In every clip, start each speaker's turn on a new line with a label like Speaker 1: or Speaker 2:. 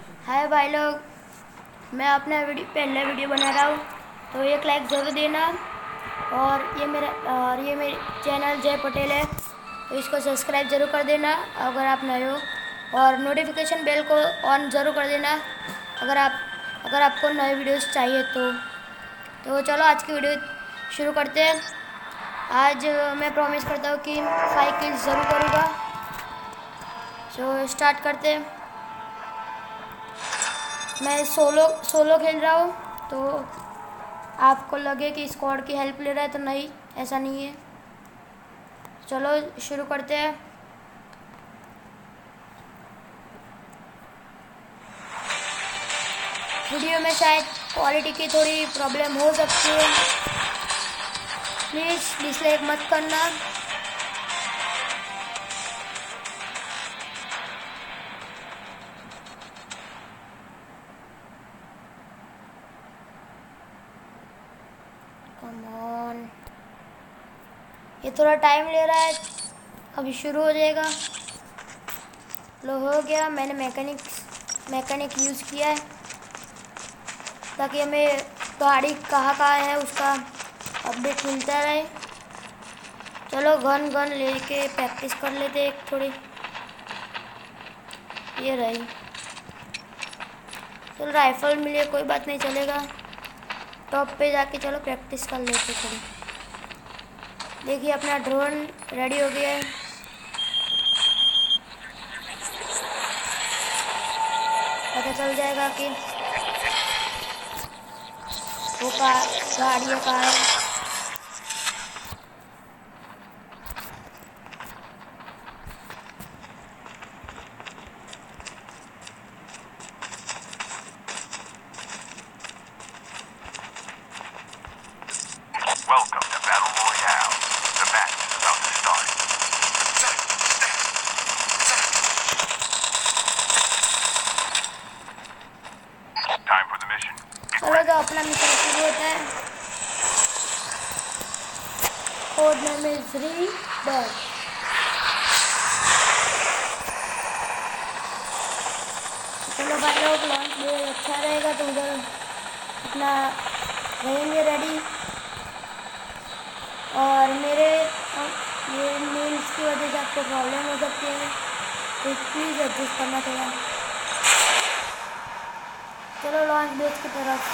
Speaker 1: हाय भाई लोग, मैं अपना पहला वीडियो बना रहा हूँ तो एक लाइक ज़रूर देना। और ये मेरे चैनल जय पटेल है तो इसको सब्सक्राइब ज़रूर कर देना अगर आप नए हो। और नोटिफिकेशन बेल को ऑन ज़रूर कर देना अगर आपको नए वीडियोस चाहिए तो चलो आज की वीडियो शुरू करते हैं। आज मैं प्रॉमिस करता हूँ कि 5 किल्स ज़रूर करूँगा। स्टार्ट करते हैं। मैं सोलो सोलो खेल रहा हूँ तो आपको लगे कि स्क्वाड की हेल्प ले रहा है तो नहीं, ऐसा नहीं है। चलो शुरू करते हैं। वीडियो में शायद क्वालिटी की थोड़ी प्रॉब्लम हो सकती है, प्लीज़ डिसलाइक मत करना। कम ऑन, ये थोड़ा टाइम ले रहा है, अभी शुरू हो जाएगा। लो हो गया, मैंने मैकेनिक यूज़ किया है ताकि हमें गाड़ी कहाँ है उसका अपडेट मिलता रहे। चलो गन लेके प्रैक्टिस कर लेते एक थोड़ी। ये रही, चलो राइफल मिले कोई बात नहीं, चलेगा। टॉप पे जाके चलो प्रैक्टिस कर लेते थोड़ी। देखिए अपना ड्रोन रेडी हो गया है। पता चल जाएगा कि वो गाड़ियाँ कहाँ है।
Speaker 2: Welcome to Battle Royale. The match is about to start. Time for the mission. Get
Speaker 1: चलो
Speaker 2: ready.
Speaker 1: तो अपना मिशन शुरू होता है। Code name is reader. चलो भाई लोग, लॉन्च बहुत अच्छा रहेगा तो उधर अपना रहेंगे रेडी। और ये मील्स की वजह से आपको प्रॉब्लम हो सकती है तो प्लीज़ एडजस्ट करना थोड़ा। चलो लॉन्च बेस की तरफ।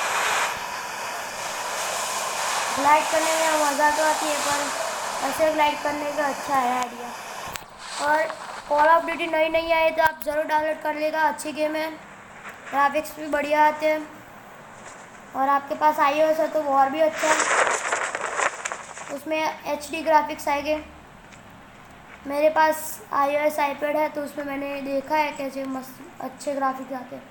Speaker 1: ग्लाइड करने में मज़ा तो आती है पर ऐसे ग्लाइड करने का अच्छा है आइडिया। और कॉल ऑफ ड्यूटी नई आई तो आप ज़रूर डाउनलोड कर लेगा, अच्छी गेम है, ग्राफिक्स भी बढ़िया आते हैं। और आपके पास iOS है तो वो और भी अच्छा है, उसमें HD ग्राफिक्स आएंगे। मेरे पास iOS आईपैड है तो उसमें मैंने देखा है कैसे मस्त अच्छे ग्राफिक्स आते हैं।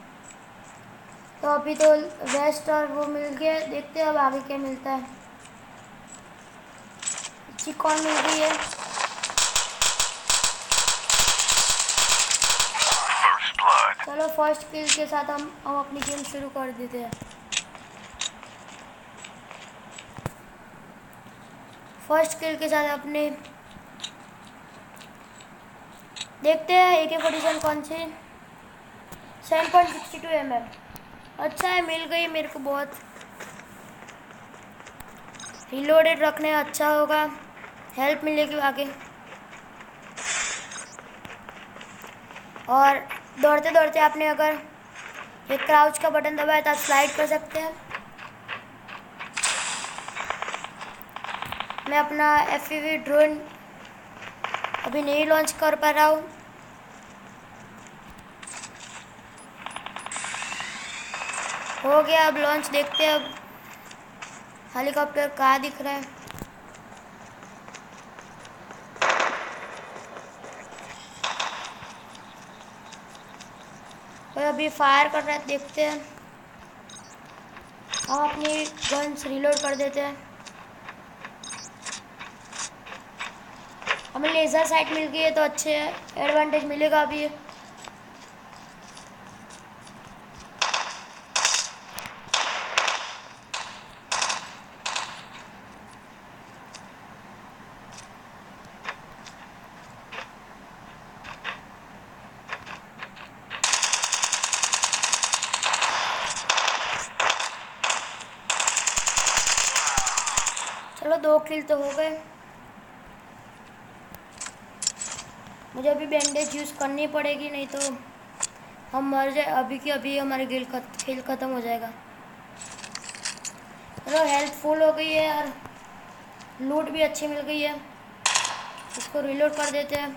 Speaker 1: तो अभी तो वेस्ट और वो मिल गया, देखते हैं अब आगे क्या मिलता है। चिकॉन मिल गई है।
Speaker 2: First blood.
Speaker 1: चलो फर्स्ट किल के साथ हम अपनी गेम शुरू कर देते हैं। फर्स्ट किल के साथ अपने देखते हैं AK-47 कौन सी 7.62 mm। अच्छा है, मिल गई मेरे को। बहुत रिलोडेड रखने अच्छा होगा, हेल्प मिलेगी आगे। और दौड़ते दौड़ते आपने अगर ये क्राउच का बटन दबाया तो आप स्लाइड कर सकते हैं। मैं अपना FPV ड्रोन अभी नहीं लॉन्च कर पा रहा हूँ। हो गया अब लॉन्च, देखते हैं अब हेलीकॉप्टर कहाँ दिख रहा है। कोई अभी फायर कर रहा है, देखते हैं। हम अपनी गन्स रिलोड कर देते हैं। हमें लेज़र साइट मिल गई है तो अच्छे एडवांटेज मिलेगा अभी। चलो 2 किल तो हो गए। मुझे अभी बैंडेज यूज़ करनी पड़ेगी, नहीं तो हम मर जाए। अभी की अभी हमारी खेल ख़त्म हो जाएगा। चलो हेल्थ फुल हो गई है यार, लूट भी अच्छी मिल गई है। इसको रिलोड कर देते हैं।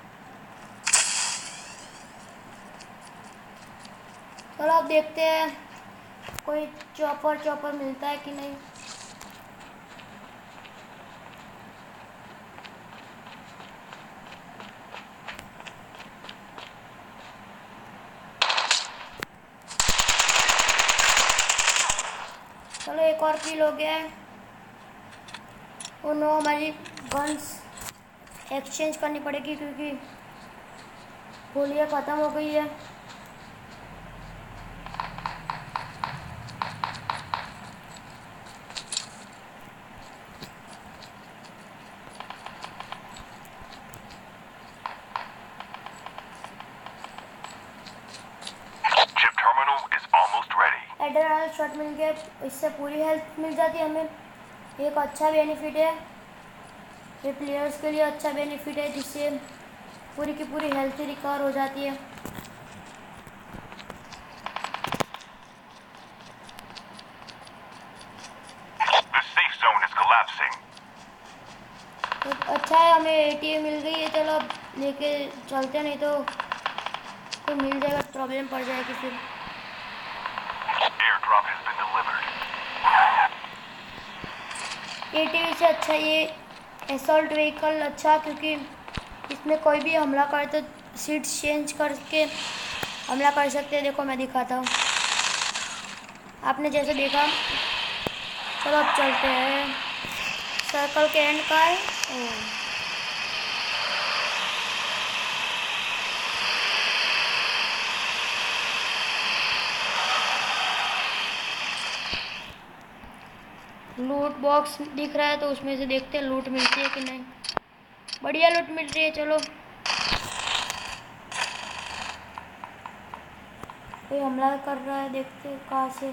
Speaker 1: चलो अब देखते हैं कोई चॉपर मिलता है कि नहीं। चलो एक और किल हो गया है। वो नो, हमारी गन्स एक्सचेंज करनी पड़ेगी क्योंकि गोलियाँ ख़त्म हो गई है।
Speaker 2: Chip terminal is almost ready.
Speaker 1: Adrenaline shot मिल गया, इससे पूरी हेल्थ मिल जाती है हमें। एक अच्छा बेनिफिट है, ये प्लेयर्स के लिए अच्छा बेनिफिट है, जिससे पूरी की पूरी हेल्थ रिकवर हो जाती है।
Speaker 2: The safe zone is collapsing.
Speaker 1: तो अच्छा है हमें एटीएम मिल गई है। चलो अब लेके चलते, नहीं तो कोई मिल जाएगा, प्रॉब्लम पड़ जाएगी फिर।
Speaker 2: Airdrop has been delivered.
Speaker 1: ATV से अच्छा ये असॉल्ट व्हीकल अच्छा, क्योंकि इसमें कोई भी हमला करे तो सीट्स चेंज करके हमला कर सकते हैं। देखो मैं दिखाता हूँ, आपने जैसे देखा। चलो अब चलते हैं। सर्कल के एंड का है। लूट बॉक्स दिख रहा है, तो उसमें से देखते हैं लूट मिलती है कि नहीं। बढ़िया लूट मिल रही है। चलो कोई हमला कर रहा है, देखते हैं कहाँ से।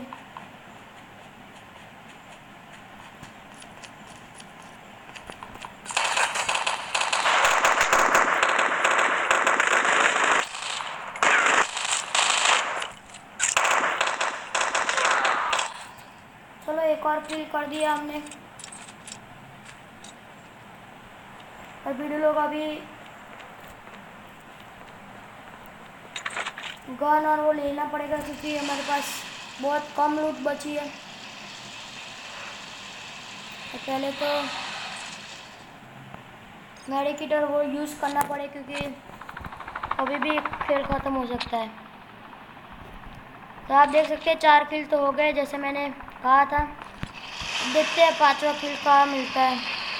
Speaker 1: चलो एक और किल कर दिया हमने। और वीडियो लोग अभी गन और वो लेना पड़ेगा, क्योंकि हमारे पास बहुत कम लूट बची है। तो पहले तो मेडिकिट और वो यूज़ करना पड़े, क्योंकि अभी भी खेल ख़त्म हो सकता है। तो आप देख सकते हैं 4 किल तो हो गए, जैसे मैंने कहा था। देखते हैं 5वां किल कहाँ मिलता है।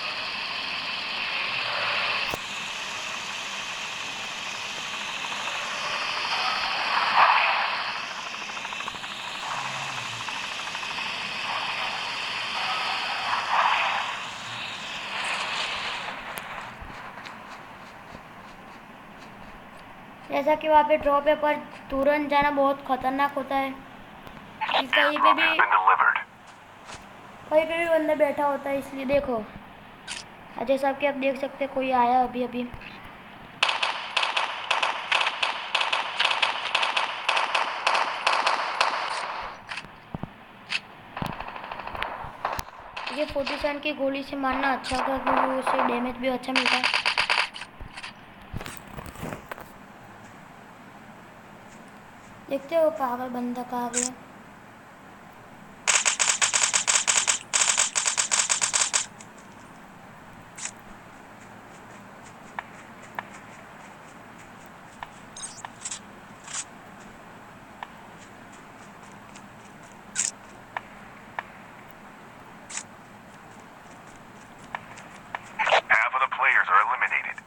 Speaker 1: जैसा कि वहाँ पे ड्रॉप है, पर तुरंत जाना बहुत खतरनाक होता है। कि कहीं पे
Speaker 2: Airdrop has been delivered.
Speaker 1: भी बंदा बैठा होता है, इसलिए देखो। जैसा कि आप देख सकते हैं कोई आया अभी अभी। ये 47 की गोली से मारना अच्छा होगा, क्योंकि उससे डैमेज भी अच्छा मिलता है। देखते हो पागल बंदा कहाँ गया।
Speaker 2: Half of the players are eliminated.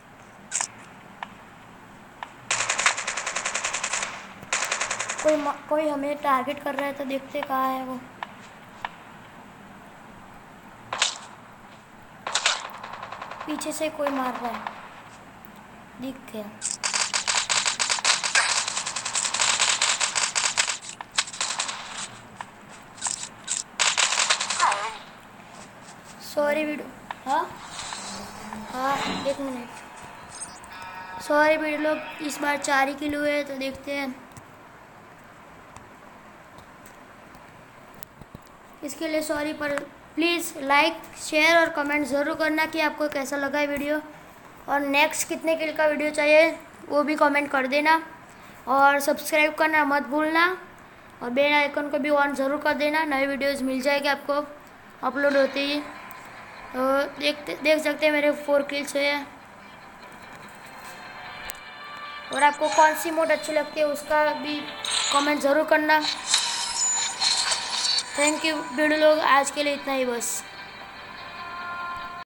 Speaker 1: कोई हमें टारगेट कर रहा है, तो देखते कहाँ है वो। पीछे से कोई मार रहा है, दिख गया। सॉरी सॉरी वीडियो, हाँ हाँ 1 मिनट, सॉरी वीडियो लोग इस बार 4 ही किलो है तो देखते हैं। इसके लिए सॉरी, पर प्लीज़ लाइक शेयर और कमेंट ज़रूर करना कि आपको कैसा लगा है वीडियो, और नेक्स्ट कितने किल का वीडियो चाहिए वो भी कमेंट कर देना, और सब्सक्राइब करना मत भूलना, और बेल आइकन को भी ऑन ज़रूर कर देना, नए वीडियोस मिल जाएगी आपको अपलोड होते ही। तो देख सकते हैं मेरे 4 किल्स है। और आपको कौन सी मोड अच्छी लगती है उसका भी कमेंट ज़रूर करना। थैंक यू वीडियो लोग, आज के लिए इतना ही बस।